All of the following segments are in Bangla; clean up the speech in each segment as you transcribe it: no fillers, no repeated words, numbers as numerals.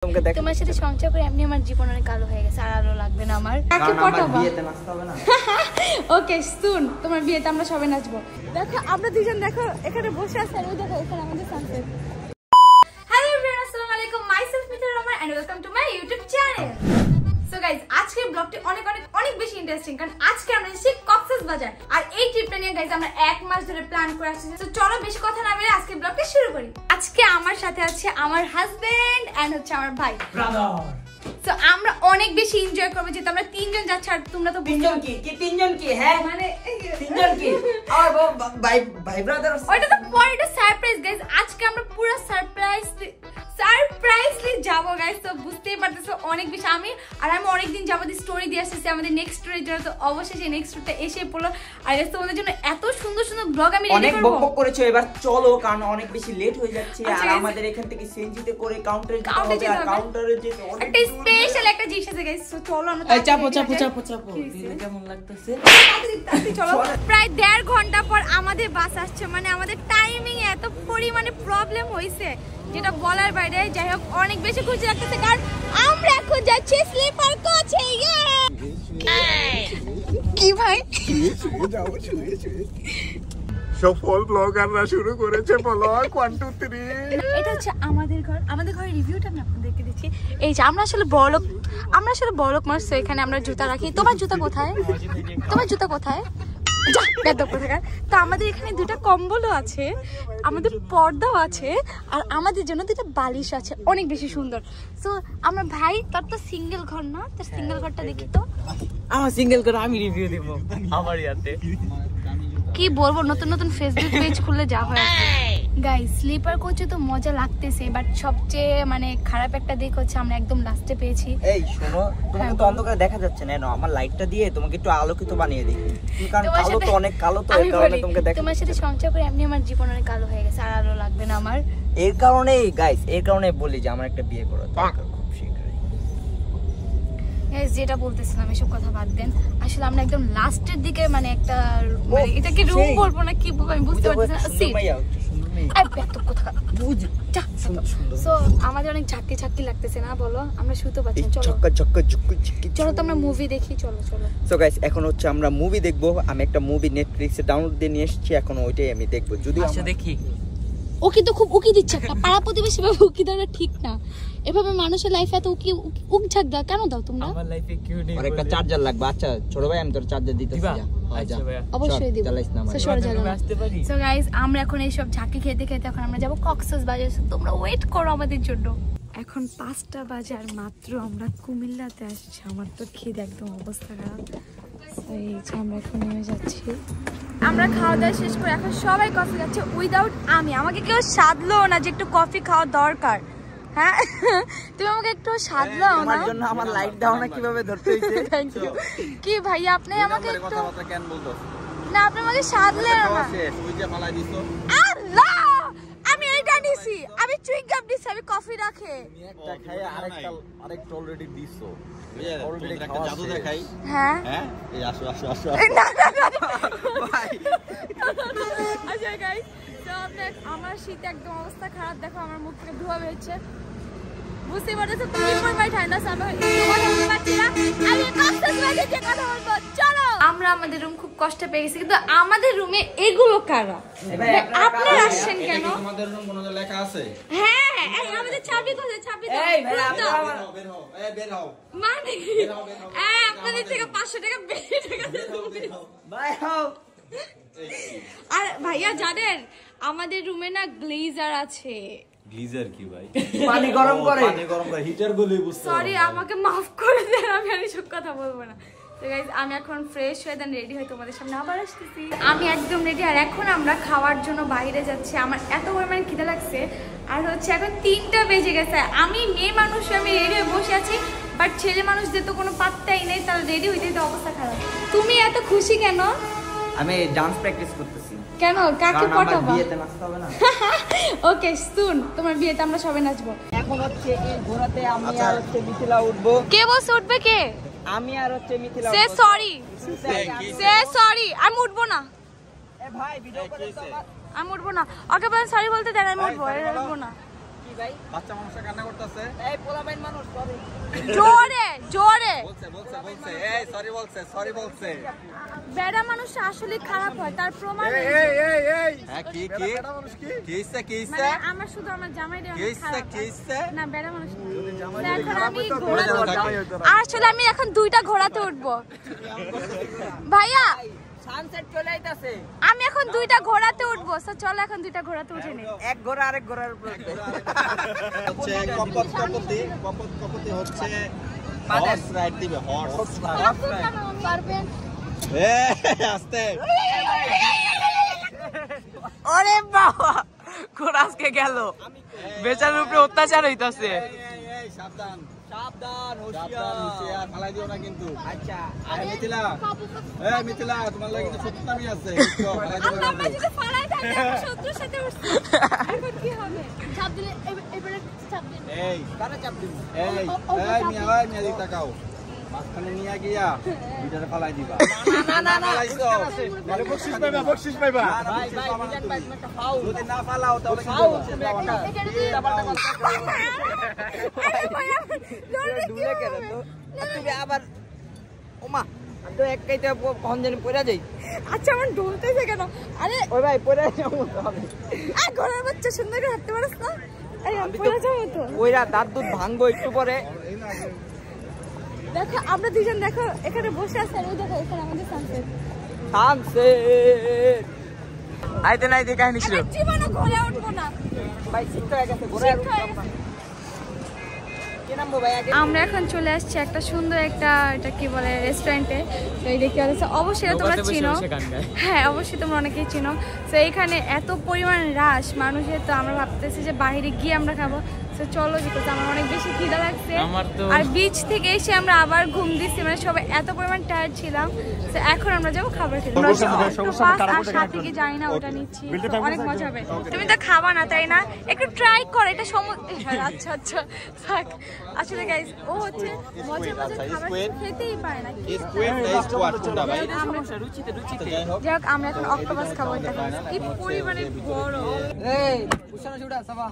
তোমাকে দেখ তোমার সাথে সংসার করে এমনি আমার জীবন অনেক কালো হয়ে গেছে আর আলো লাগবে না আমার বিয়েতে নাচতে হবে না ওকে শুন তোমার বিয়েতে আমরা সবাই নাচবো দেখো আমরা দুজন দেখো এখানে বসে আছি আর ওই দেখো এখানে আমাদের সানসেট হ্যালো এভরিওয়ান আসসালামু আলাইকুম myself Mithila Rahman and welcome to my YouTube channel so guys আজকের ব্লগটি অনেক বেশি ইন্টারেস্টিং কারণ আজকে আমরা এসেছি কক্সবাজার আর এই ট্রিপটা নিয়ে গাইস আমরা 1 মাস ধরে প্ল্যান করে আসছি তো চলো বেশি কথা না বলে আজকে ব্লগটা শুরু করি আজকে আমার সাথে আছে আমার হাজবেন্ড এন্ড হচ্ছে আমার ভাই ব্রাদার সো আমরা অনেক বেশি এনজয় করব যেহেতু আমরা তিনজন যাচ্ছি আর তোমরা তো তিনজন কি তিনজন কি হ্যাঁ মানে তিনজন কি আর ভাই ব্রাদার ওটা তো পরেটা সারপ্রাইজ গাইস আজকে আমরা পুরো সারপ্রাইজলি যাবো গাইস তো বুঝতেই পারতেছো অনেক বেশি আমি অনেকদিন যাবতীয় স্টোরি দিয়ে আসতেছি আমাদের নেক্সট স্টোরির জন্য তো অবশ্যই নেক্সট স্টোরিটা এসে পড়লো আর গাইস তোমাদের জন্য এত সুন্দর সুন্দর ব্লগ আমি রেডি করব অনেক বক করেছো এবার চলো কারণ অনেক বেশি লেট হয়ে যাচ্ছে আর আমাদের এখান থেকে সিএনজিতে করে কাউন্টারে যেতে হবে আর কাউন্টারে যেতে একটা স্পেশাল একটা জিনিস আছে গাইস তো চলো আমরা চাপো দিলে কেমন লাগতেছে চলো প্রায় 1.5 ঘন্টা পর আমাদের বাস আসছে মানে আমাদের টাইমিং এত পরিমাণে প্রবলেম হইছে যেটা বলার বাইরে যাই হোক অনেক বেশি খুশি লাগতেছে কারণ আমরা এখন যাচ্ছি স্লিপার কোচে কি ভাই সফল ব্লগাররা শুরু করেছে ব্লগ 1 2 3 এটা হচ্ছে আমাদের ঘরের রিভিউটা আমি আপনাদেরকে দিচ্ছি এই যে আমরা আসলে বড়লোক মানুষ তো এখানে আমরা জুতা রাখি তোমার জুতা কোথায় তো আমাদের এখানে দুটো কম্বলও আছে আমাদের পর্দাও আছে আর আমাদের জন্য দুটো বালিশ আছে অনেক বেশি সুন্দর সো আমরা ভাই তোর তো সিঙ্গেল ঘর না তোর সিঙ্গেল ঘরটা দেখি তো আমার সিঙ্গেল করে আমি রিভিউ দেব আমার ইয়াতে কি বলবো নতুন ফেসবুক পেজ খুললে যা হয় গাইস স্লিপার কোচে তো মজা লাগতেছে বাট সবচেয়ে মানে খারাপ একটা দিক হচ্ছে আমরা একদম লাস্টে পেয়েছি এই শোনো তোমাকে তো অন্ধকারে দেখা যাচ্ছে না আমার লাইটটা দিয়ে তোমাকে একটু আলোকিত বানিয়ে দিই কারণ কালো তো অনেক কালো তো এই কারণে তোমাকে দেখা তোমার সাথে সংসার করে এমনি আমার জীবন অনেক কালো হয়ে গেছে আর আলো লাগবে না আমার এর কারণেই গাইস এর কারণে বলি যে আমার একটা বিয়ে করা দরকার খুব শীঘ্রই গাইস যেটা বলতেছিলাম এসব কথা বাদ দেন আসলে আমরা একদম লাস্টের দিকে মানে একটা মানে এটা কি রুম বলবো না কি বলবো আমি বুঝতে পারছি না সো আমাদের অনেক ঝাঁকি লাগতেছে না বলো আমরা শুতে পাচ্ছি চলো তো আমরা মুভি দেখি চলো সো গাইস এখন হচ্ছে আমরা মুভি দেখবো আমি একটা মুভি নেটফ্লিক্সে ডাউনলোড দিয়ে নিয়ে এসেছি এখন ওইটাই আমি দেখবো যদি আচ্ছা দেখি ওকে তো খুব উকি দিচ্ছে একটা পাড়া প্রতিবেশী ভাবে উকি দেওয়া ঠিক না এভাবে মানুষের লাইফে এত উক ঝাঁক দাও কেন দাও তোমরা আমার লাইফে কিউ নেই আর একটা চার্জার লাগবে আচ্ছা ছোট ভাই আমি তোর চার্জার দিতেছি আচ্ছা অবশ্যই দিব সো গাইস আমরা এখন এই সব ঝাঁকি খেতে এখন আমরা যাব কক্সবাজার তোমরা ওয়েট করো আমাদের জন্য এখন 5টা বাজে আর মাত্র আমরা কুমিল্লাতে আসছি আমার তো খিদে একদম অবস্থা খারাপ এই যে আমরা এখন নেমে যাচ্ছি আমরা খাওয়া দাওয়া শেষ করে এখন সবাই কফি খাচ্ছে উইদাউট আমাকে কেউ সাধলো না যে একটু কফি খাওয়া দরকার হ্যাঁ তুমি আমাকে একটু সাধলাও না আমার জন্য আমার লাইট দাও না কিভাবে ধরতে হইছে থ্যাংক ইউ কি ভাই আপনি আমাকে একটু কেন বলতো না আপনি আমাকে সাধলেন না তুই যে মালাই দিছো আল্লাহ আমি এইটা নিছি আমি চুইং গাম দিছি আমি কফি রাখে তুমি একটা খায় আরেকটা অলরেডি দিছো অলরেডি একটা জাদু দেখাই হ্যাঁ এই আসো ভাই আচ্ছা গাইস তো আমার শীতে একদম অবস্থা খারাপ দেখো আমার মুখ থেকে ধোঁয়া বেরোচ্ছে বুঝতে পারছো তুমি পর ঠান্ডা চলো আমরা আমাদের রুম খুব কষ্ট পেয়ে গেছি কিন্তু আমাদের রুমে এগুলো কারা আপনি আসছেন কেন তোমাদের রুম কোনো লেখা আছে হ্যাঁ আমাদের চাবি কোথায় চাবি দাও এই ভাই বের হও মানে আপনাদের থেকে 500 টাকা বেশি টাকা ভাই হও আর ভাইয়া জানেন আমাদের রুমে না গ্লেজার আছে গ্লিজার কি ভাই পানি গরম করে হিটার গুলো বুঝতে সরি আমাকে মাফ করে দেন আমি আর সব কথা বলবো না তো গাইস আমি এখন ফ্রেশ হয়ে দেন রেডি হই তোমাদের সামনে আবার আসতেছি আমি একদম রেডি আর এখন আমরা খাওয়ার জন্য বাইরে যাচ্ছি আমার এত পরিমাণে খিদে লাগছে আর হচ্ছে এখন 3টা বেজে গেছে আমি মেয়ে মানুষ আমি রেডি হয়ে বসে আছি বাট ছেলে মানুষদের তো কোনো পাত্তাই নেই তারা রেডি হইতে তো অবস্থা খারাপ তুমি এত খুশি কেন আমি ডান্স প্র্যাকটিস করতেছি কেন কাকে পটাবা বিয়েতে নাচতে হবে না ওকে শুন তোমার বিয়েতে আমরা সবাই নাচবো এখন হচ্ছে এই ঘোড়াতে আমি আর হচ্ছে মিথিলা উঠবো কে বসে উঠবে কে আমি আর হচ্ছে মিথিলা সে সরি আমি উঠবো না এ ভাই ভিডিও করে তো আমি উঠবো না ওকে বলেন সরি বলতে দেন আমি উঠবো না কি ভাই বাচ্চা মানুষ কান্না করতেছে এই পোলাপাইন জোরে জোরে বলছে এই সরি বলছে বেড়া মানুষ আসলে খারাপ হয় তার প্রমাণ হ্যাঁ কি আমার শুধু আমার জামাই না বেড়া মানুষ আসলে আমি এখন 2টা ঘোড়াতে উঠবো ভাইয়া সানসেট চলে আইতাছে আমি এখন 2টা ঘোড়াতে উঠবো চলো এখন 2টা ঘোড়াতে উঠে নি এক ঘোড়া আরেক ঘোড়ার উপর হচ্ছে কপতি হচ্ছে হর্স রাইড দিবে হর্স পারবেন আস্তে ওরে বাবা কোরাসকে গেল বেচারার উপরে অত্যাচার হইতাছে সাবধান হোশিয়ার ফালাই দিও না কিন্তু আচ্ছা আরে মিথিলা তোমার লাগি কিন্তু সত্যি আছে আমরা যদি ফালাই দেন শত্রুর সাথে উঠছি এখন কি হবে চাপ দিলে এবারে চাপ দিন এই কারে চাপ দিন এই মিয়া দিক তাকাও মাঝখানে নিয়ে গিয়া ভিতরে ফালাই দিবা না মানে বকশিশ পাইবা ভাই মিজান ভাই একটা ফাউল যদি না ফালাও তাহলে কি হবে দুলে কেন তো তুমি আবার ওমা তো এক কাইতে কোন জানি পড়া যাই আচ্ছা আমার ডলতেছে কেন আরে ওই ভাই পড়া যাও হবে ঘরের বাচ্চা সুন্দর করে হাঁটতে পারছ না এই আমি পড়ে যাবো তো ওইরা দাঁত দুধ ভাঙবো একটু পরে দেখো আমরা দুজন দেখো এখানে বসে আছি আর ওই দেখো এখানে আমাদের সানসেট আইতে নাই দেখে কাহিনী ছিল জীবনে ঘোরে উঠবো না ভাই শিখতে হয়ে গেছে ঘোরে আমরা এখন চলে আসছি একটা সুন্দর এটা কি বলে রেস্টুরেন্টে তো এই দেখি অবশ্যই তোমরা চিনো হ্যাঁ অবশ্যই তোমরা অনেকেই চিনো তো এইখানে এত পরিমাণ রাশ মানুষের তো আমরা ভাবতেছি যে বাইরে গিয়ে আমরা খাবো তো চলো বিকজ আমার অনেক বেশি খিদা লাগছে আর বিচ থেকে এসে আমরা আবার ঘুম দিচ্ছি মানে সবাই এত পরিমাণ টায়ার্ড ছিলাম তো এখন আমরা যাবো খাবার খেতে আর সাথে কি যাই না ওটা নিচ্ছি অনেক মজা হবে তুমি তো খাবা না তাই না একটু ট্রাই কর এটা আচ্ছা আচ্ছা থাক আসলে গাইস ও হচ্ছে মজা খাবার খেতেই পারে না যাক আমরা এখন অক্টোপাস খাবো এটা কি পরিমাণে বড় এই উসানা ছুড়া সাবা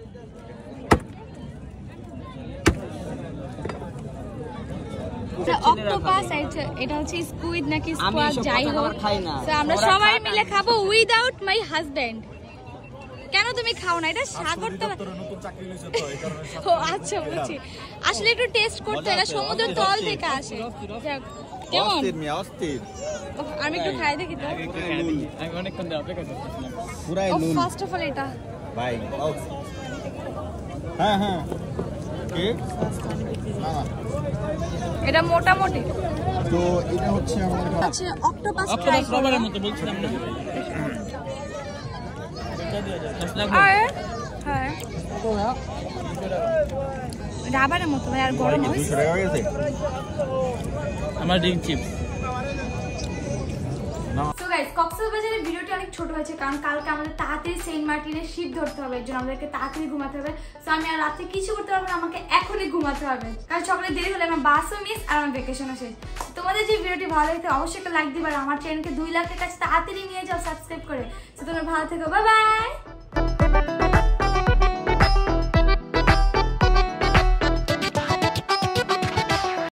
অক্টোপাস এটা হচ্ছে স্কুইড নাকি স্কোয়াড যাই হোক তো আমরা সবাই মিলে খাবো উইদাউট মাই হাজবেন্ড কেন তুমি খাও না এটা সাগর তো ও আচ্ছা বুঝছি আসলে একটু টেস্ট করতে এটা সমুদ্রের তল থেকে আসে কেমন আমি একটু খাই দেখি তো আমি অনেকক্ষণ ধরে অপেক্ষা করতেছি পুরাই নুন ফার্স্ট অফ অল এটা ভাই হ্যাঁ কি এটা মোটামুটি তো এটা হচ্ছে আমাদের আচ্ছা অক্টোপাস ট্রাই রবারের মতো বলছিলাম না হ্যাঁ রাবারের মতো আর গরম হয়েছে আমার ড্রিঙ্ক চিপস সো গাইস কক্সবাজারের ভিডিওটি অনেক ছোট হয়েছে কারণ কালকে আমাদের তাড়াতাড়ি সেন্ট মার্টিনে শিপ ধরতে হবে এর জন্য আমাদেরকে তাড়াতাড়ি ঘুমাতে হবে সো আমি আর রাতে কিছু করতে পারবো না আমাকে এখনই ঘুমাতে হবে কারণ সকালে দেরি হলে আমার বাসও মিস আর আমার ভ্যাকেশনও শেষ তোমাদের যে ভিডিওটি ভালো লাগে অবশ্যই একটা লাইক দিবা আর আমার চ্যানেলকে 2 লাখের কাছে তাড়াতাড়ি নিয়ে যাও সাবস্ক্রাইব করে সো তোমরা ভালো থেকো বাই বাই